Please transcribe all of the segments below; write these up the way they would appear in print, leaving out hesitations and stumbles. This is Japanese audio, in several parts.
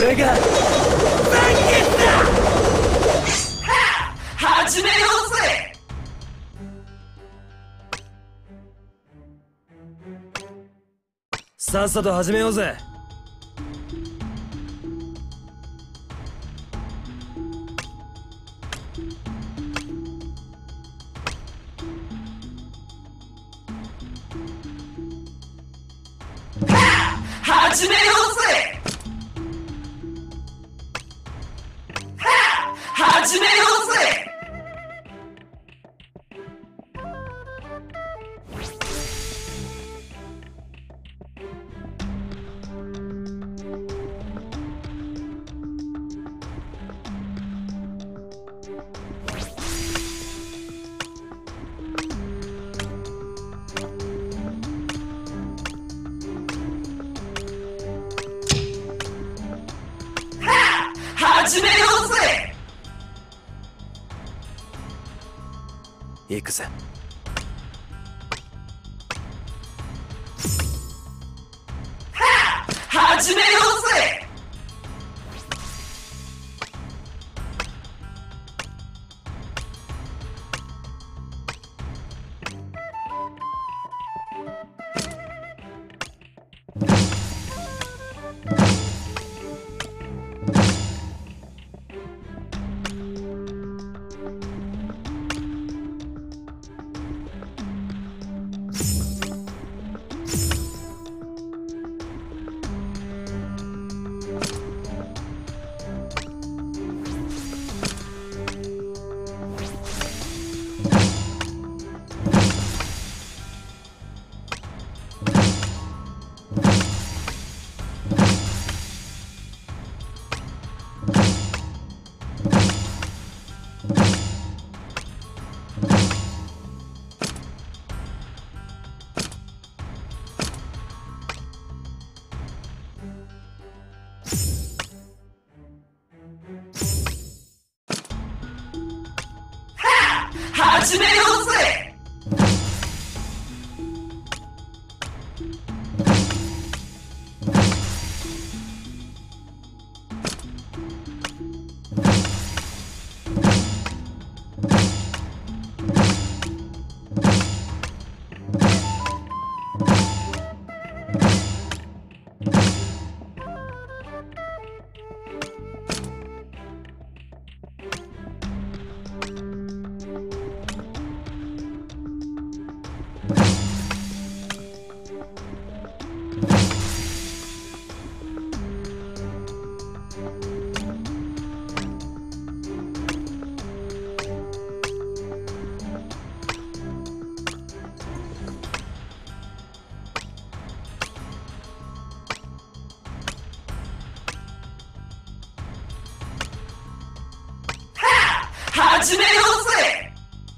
れが残月だ。始めようぜ。さっさと始めようぜ。始めようぜ。始めようぜ。始めようぜ。行くぜ。始めようぜ。始めようぜ。始めようぜ。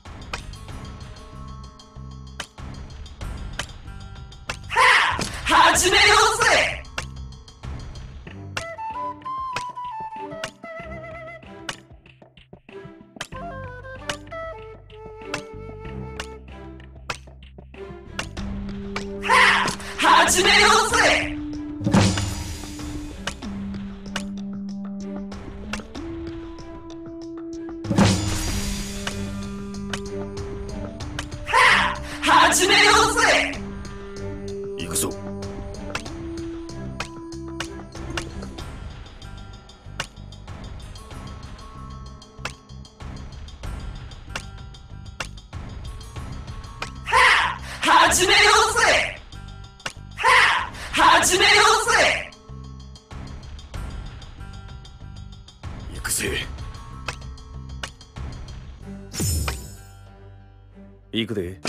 始めようぜ。始めようぜ。始めようぜ。行くぞ。始めようぜ。始めようぜ。行くぜ。行くで。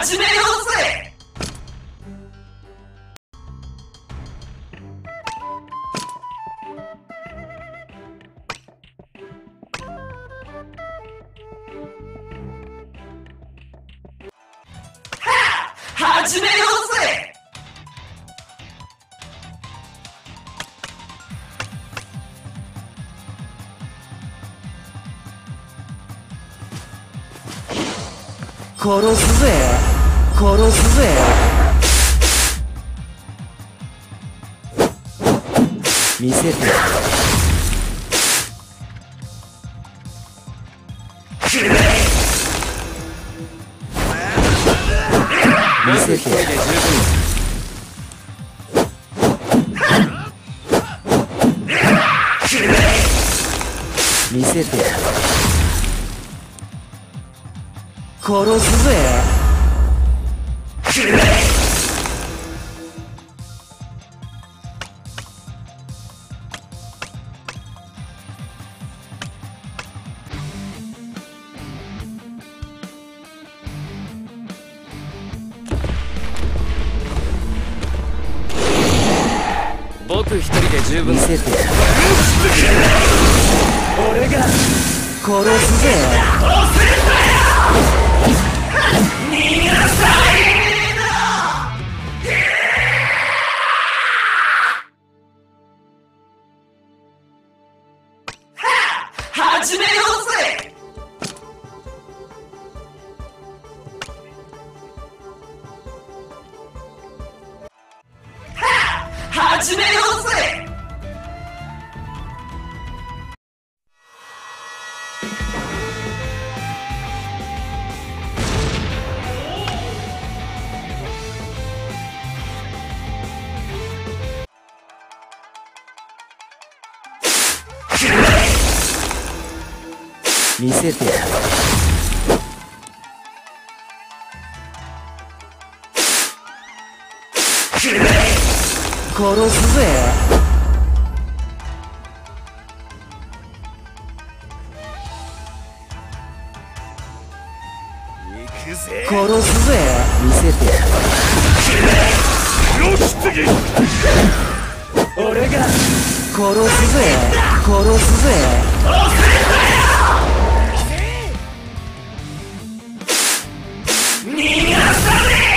始めようぜ。始めようぜ。 殺すぜ殺すぜ。見せて見せて見せて殺すぜ。 僕一人で十分見せて俺が殺すぜ。 逃がさないな。始めようぜ。始めようぜ。 見せて殺すぜ。 行くぜ。 殺すぜ。見せて俺が殺すぜ殺すぜ。 逃がさね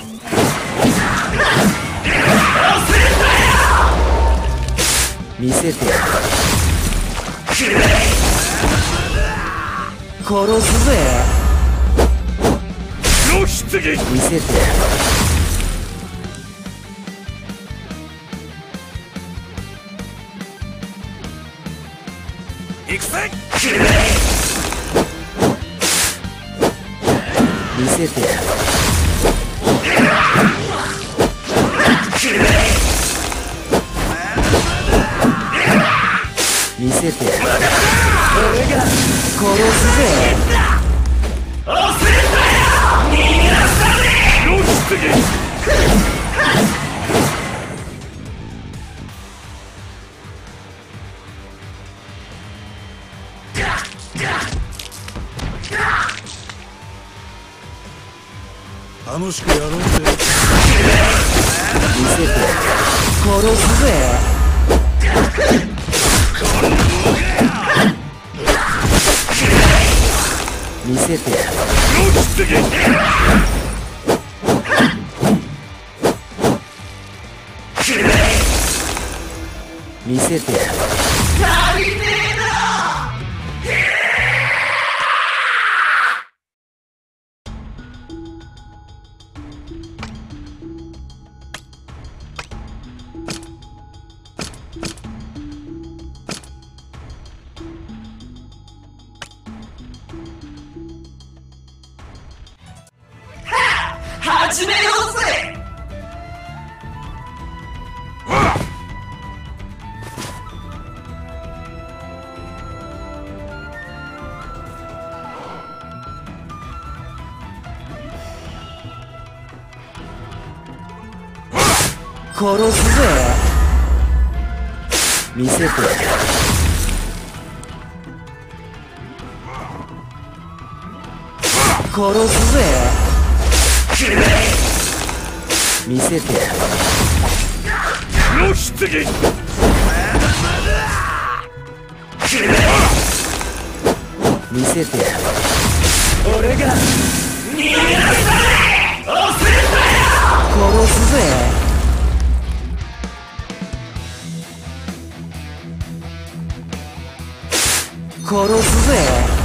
見せて殺すぜ。見せて行くぜ。 見せて見せて俺が殺すぜ。 楽しくやろうぜ。 見せて殺すぜ。見せて見せて足りねえな。始めようぜ。 殺すぜ。見せて殺すぜ。 見せてやる。 黒棺見せてやる。 俺が殺すぜ。殺すぜ。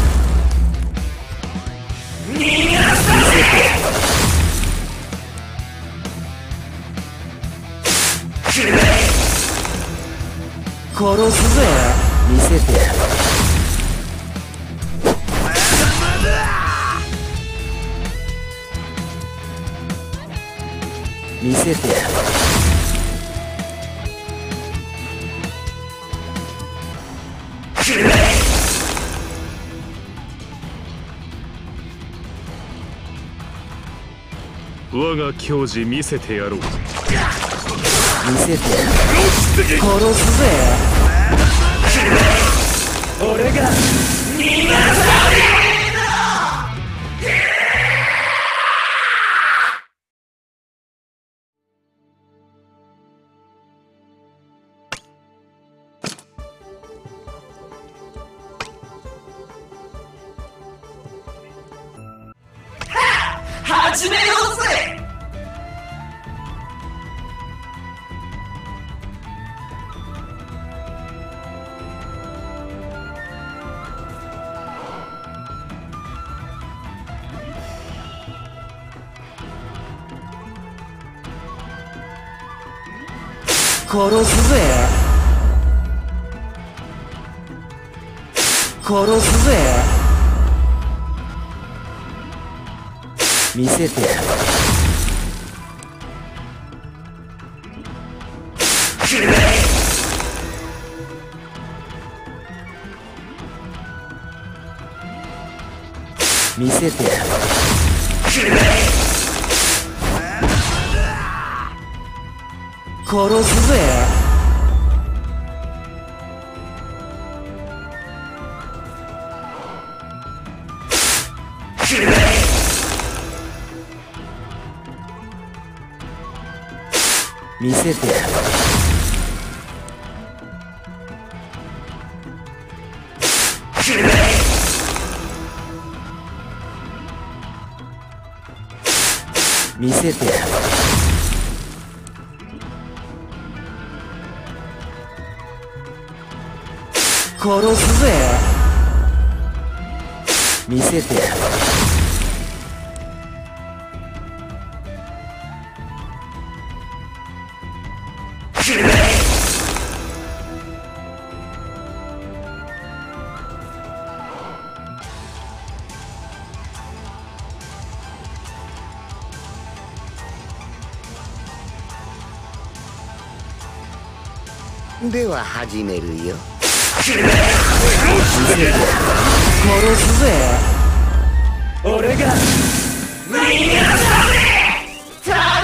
殺すぜ。見せてやる。見せてやる。 我が矜持見せてやろう。 見せてやる。殺すぜ。 俺が始めようぜ。 殺すぜ。殺すぜ。見せてやる。見せてやる。殺すぜ。見せてやる。見せてやる。殺すぜ。見せてやる。 では始めるよ。 殺すぜ。 俺が逃がされ。